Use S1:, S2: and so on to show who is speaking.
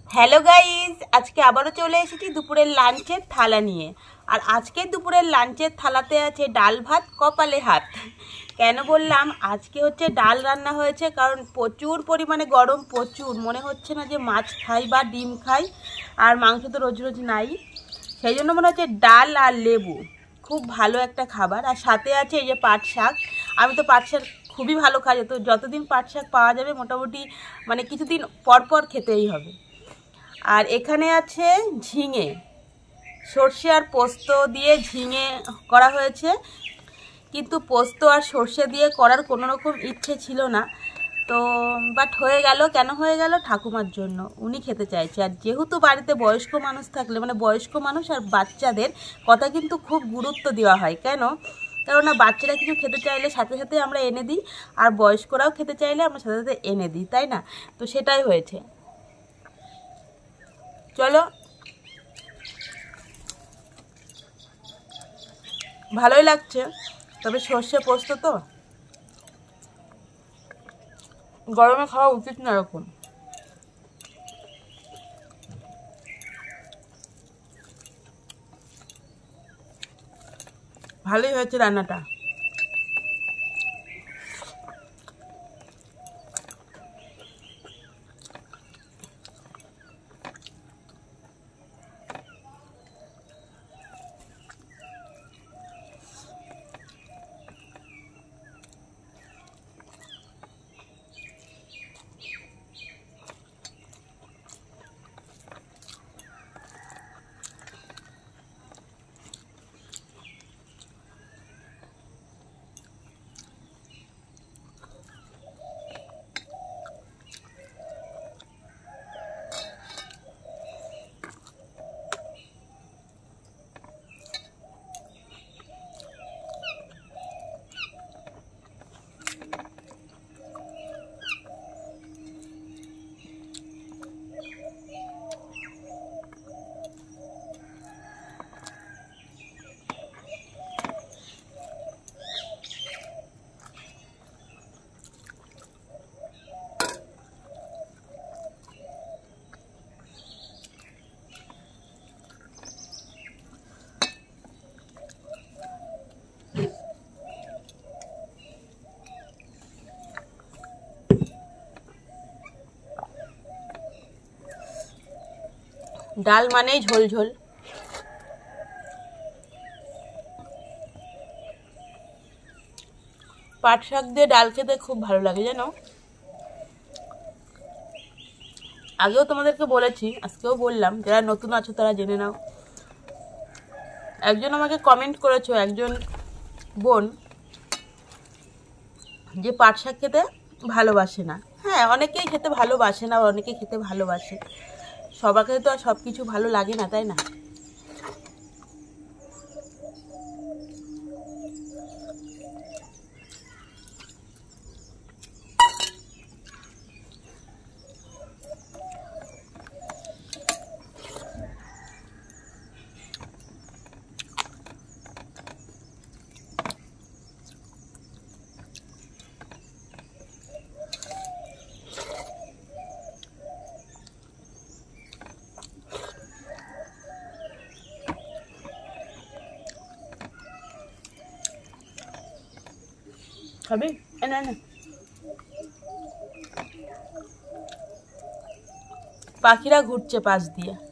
S1: Hello guys, আজকে আবারও চলে এসেছি দুপুরের লাঞ্চের থালা নিয়ে। আর আজকে দুপুরের লাঞ্চের থালাতে আছে ডাল ভাত কপালে হাত। কেন বললাম আজকে হচ্ছে ডাল রান্না হয়েছে, কারণ প্রচুর পরিমাণে গরম, প্রচুর মনে হচ্ছে না যে মাছ খাই বা ডিম খাই, আর মাংস তো রোজ রোজ নাই। সেই জন্য মনে হচ্ছে ডাল আর লেবু খুব ভালো একটা খাবার। আর সাথে আছে এই যে পাট শাক। আমি তো পাট শাক খুবই ভালো খাই, তো যতদিন পাট শাক পাওয়া যাবে মোটামুটি মানে কিছুদিন পর পর খেতেই হবে। আর এখানে আছে ঝিঙে, সর্ষে আর পোস্ত দিয়ে ঝিঙে করা হয়েছে, কিন্তু পোস্ত আর সর্ষে দিয়ে করার কোনো রকম ইচ্ছে ছিল না, তো বাট হয়ে গেল। কেন হয়ে গেল? ঠাকুমার জন্য, উনি খেতে চাইছে। আর যেহেতু বাড়িতে বয়স্ক মানুষ থাকলে, মানে বয়স্ক মানুষ আর বাচ্চাদের কথা কিন্তু খুব গুরুত্ব দেওয়া হয়। কেন? কেননা বাচ্চারা কিছু খেতে চাইলে সাথে সাথে আমরা এনে দিই, আর বয়স্করাও খেতে চাইলে আমরা সাথে সাথে এনে দিই, তাই না? তো সেটাই হয়েছে। চলো, ভালোই লাগছে, তবে সর্ষে পোস্ত তো গরমে খাওয়া উচিত না এরকম। ভালোই হয়েছে রান্নাটা। ডাল মানেই ঝোল ঝোল। পাট শাক দিয়ে ডাল খেতে খুব ভালো লাগে, জানো। আগেও তোমাদেরকে বলেছি, আজকেও বললাম, যারা নতুন আছো তারা জেনে নাও। একজন আমাকে কমেন্ট করেছো, একজন বোন, যে পাট শাক খেতে ভালোবাসে না। হ্যাঁ, অনেকেই খেতে ভালোবাসে না, অনেকেই খেতে ভালোবাসে। সবাইকে তো আর সব কিছু ভালো লাগে না, তাই না? খাবি? না না, পাখিরা ঘুরছে পাশ দিয়ে।